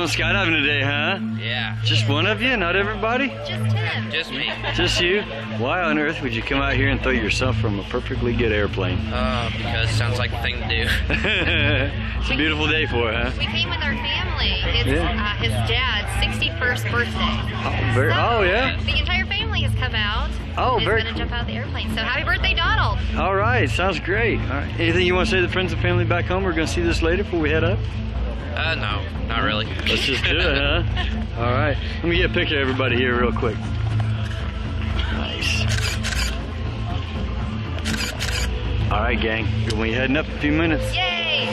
going skydiving today, huh? Yeah. Just one of you? Not everybody? Just him. Just me. Just you? Why on earth would you come out here and throw yourself from a perfectly good airplane? Because it sounds like the thing to do. It's a beautiful day for it, huh? We came with our family. It's his dad's 61st birthday. Oh, yeah? The entire family has come out. Oh, and very is going cool. to jump out of the airplane. So happy birthday, Donald. All right, sounds great. All right. Anything you want to say to the friends and family back home? We're going to see this later before we head up? No, not really. Let's just do it, huh? All right. Let me get a picture of everybody here real quick. Nice. All right, gang. We'll be heading up in a few minutes. Yay!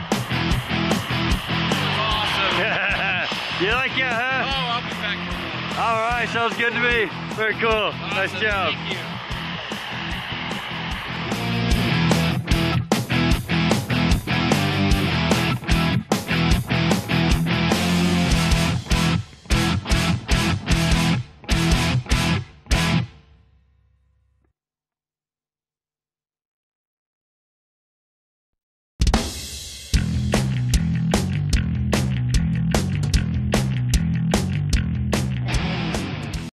You like it, huh? Oh, I'll be back. All right, sounds good to me. Very cool. Nice job. Thank you.